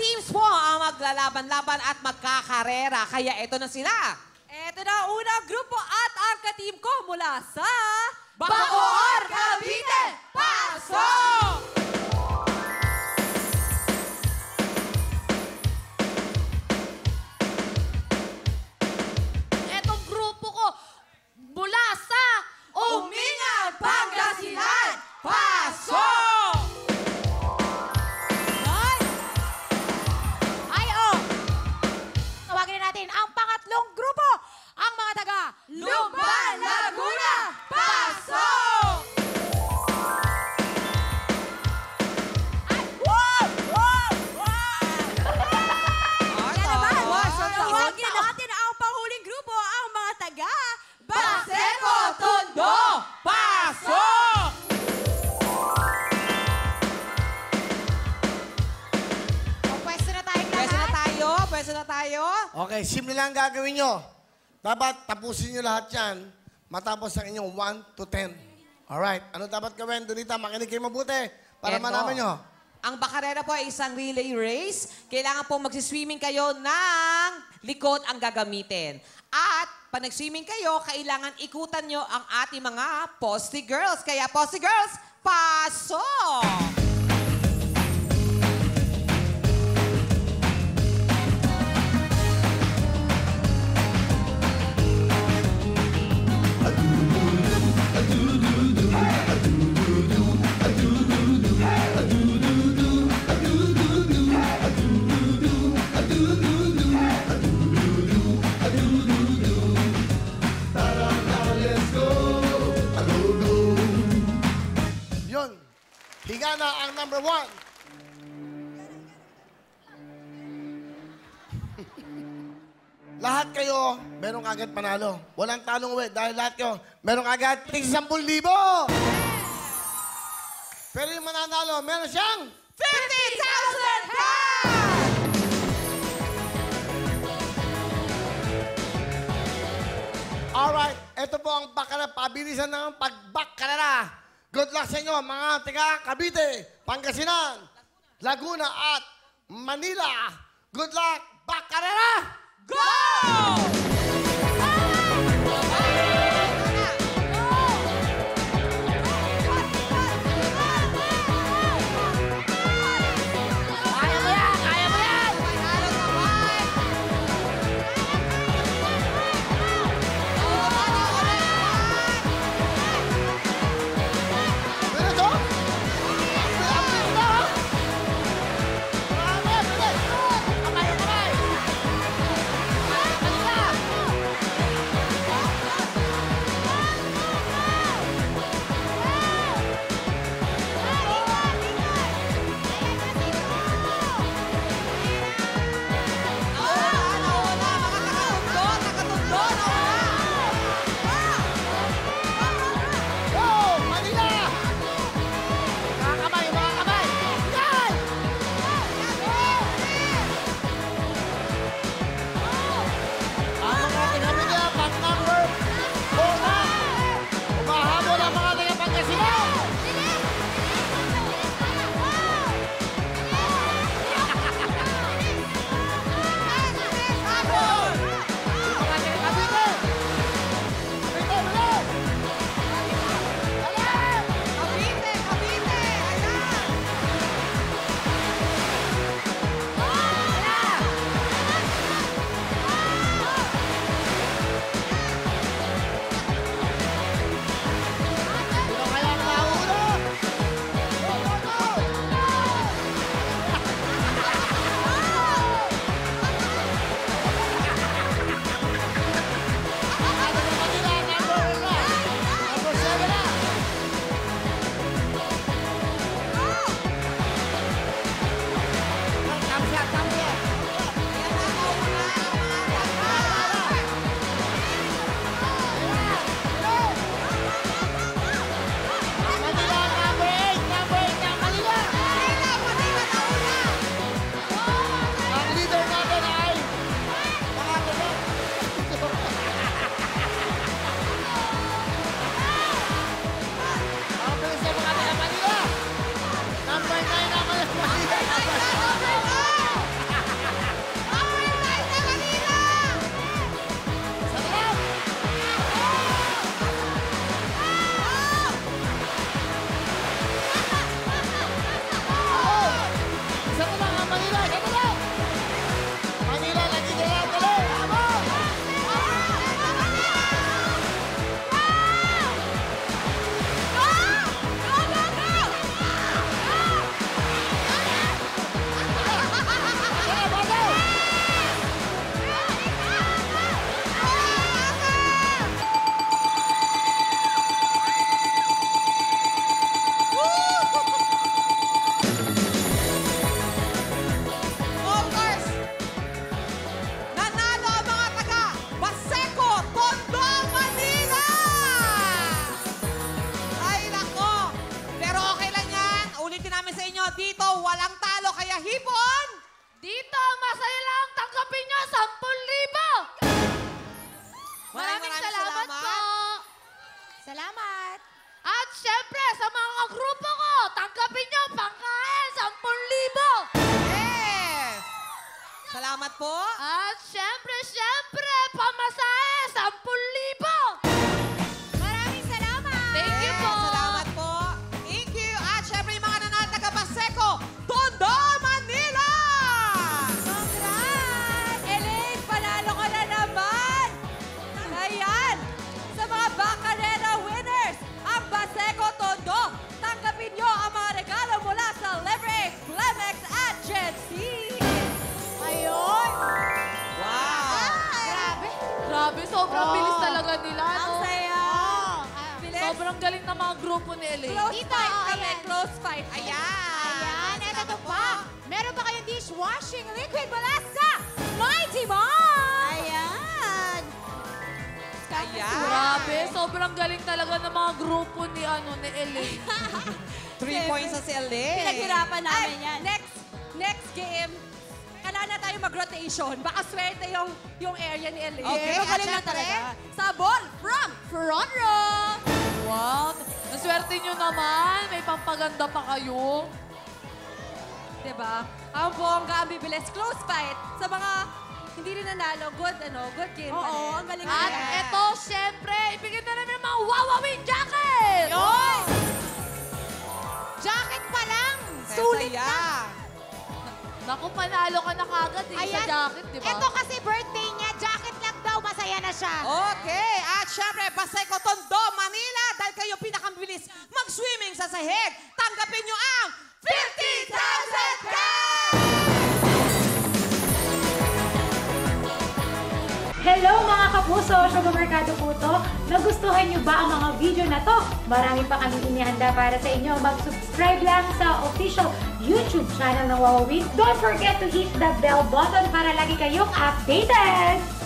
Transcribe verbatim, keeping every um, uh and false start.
teams po ang maglalaban-laban at magkakarera. Kaya ito na sila. Ito na ang unang grupo at ang ka-team ko mula sa... Bacoor, Cavite, pasok! Etong grupo ko mula sa... Umingan, Pangasinan, pasok! Ay! Ay, oh! Tawagin na natin ang pangatlong grupo, ang mga taga... Lumban, Laguna, pasok! Ay! Wow! Wow! Wow! Ay, Kaya naman, tawa. tawagin natin ang panghuling grupo, ang mga taga... Baseco, Tondo, pasok! O, pwesto na tayong lahat. Pwesto na tayo, pwesto na tayo. Okay, simple lang ang gagawin nyo. Dapat tapusin nyo lahat yan matapos ang inyong one to ten. Alright, ano dapat gawin? Donita, makinig kayo mabuti para Eto. malaman nyo. Ang bakarera po ay isang relay race. Kailangan po magsiswimming kayo ng likod ang gagamitin. At pag nag-swimming kayo, kailangan ikutan nyo ang ating mga Posty Girls. Kaya Posty Girls, pasok! Yun, higa na ang number one. Lahat kayo, meron agad panalo. Walang talong uwi dahil lahat kayo, meron agad tig-sampung libo. Pero yung mananalo, meron siyang fifty thousand pounds! Alright, ito po ang bakara, pabilisan ng pagbakarera. Good luck sa inyo, mga taga Cavite, Pangasinan, Laguna at Manila. Good luck, bakarera! Go! Kaya mo yan! Kaya mo yan! Meron ito? Ang bilis na, ha? Marami, bilis! Kamay, kamay! Dito, masaya lang. Tanggapin nyo, sampung libo. Maraming maraming salamat, salamat. po. Salamat. At syempre, sa mga grupo ko, tanggapin nyo, pangkain, sampung libo. Yes! Salamat po. At syempre, syempre, pamasahe, sampung libo. Maraming salamat. Thank you Yes, po. Salamat po. Thank you. At syempre yung mga nanalo taga Paseco, Tondo, Manila! Congrats! Elaine, panalo ka na naman! Ayan! Sa mga Bacanera winners, ang Baseco Tondo, tanggapin nyo ang mga regalo mula sa Leverage, Blemex at Gen Z! Ayun! Wow! Grabe! Grabe, sobrang Oh. bilis talaga nila, Ang no? saya! Bilis! Sobrang galing ng mga grupo ni Elaine. Close Dito, fight oh, kami, ayan. close fight. Ayan! Ayan, eto Salamat to po. pa. Meron pa kayong dishwashing liquid mula sa Mighty Mom! Ayan! Ayan! Grabe, sobrang galing talaga ng mga grupo ni ano ni Elaine. Three points sa si Elaine. Pinaghirapan namin Ay, yan. Next, next game, kailangan na tayo mag-rotation. Baka swerte yung, yung area ni Elaine. Okay, Pero at galing na syempre, talaga. Sabon from front row. Wow, naswerte nyo naman. May pampaganda pa kayo. Diba? Ang bongga, ang bibilis. Close fight. Sa mga hindi rin nanalo, good, ano, good game pa rin. Oo, ang galing At nila. eto, syempre, ibigay na namin ang mga Wawawin Jacket! Yun! Jacket pa lang! Sulit Saya. na! Naku, panalo ka na kagad eh, sa Ayan. jacket, di ba? Ito kasi birthday niya, jacket lang daw, masaya na siya. Okay, at syempre, Paseco, Tondo, Manila, dahil kayo pinakambilis mag-swimming sa sahig, tanggapin nyo ang fifty thousand cash! Hello mga kapuso! Sugar Mercado po to. Nagustuhan niyo ba ang mga video na to? Marami pa kami inihanda para sa inyo. Mag-subscribe lang sa official YouTube channel ng Wawawin. Don't forget to hit the bell button para lagi kayong updated!